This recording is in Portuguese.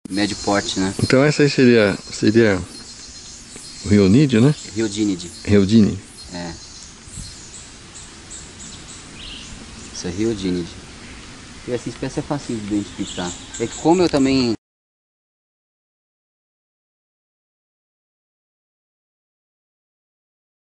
médio porte, né? Então essa aí seria o rionídeo, né? Riodínide. Riodine. É. Isso é riodínide. E essa espécie é fácil de identificar. É que como eu também